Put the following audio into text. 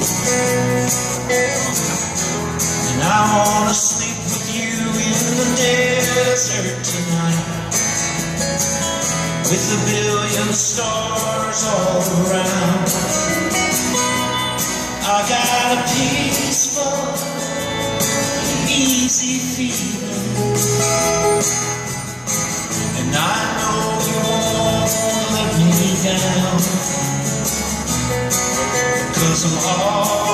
And I wanna sleep with you in the desert tonight, with a billion stars all around. I got a peaceful, easy feeling, and I know you won't let me down, 'cause I'm all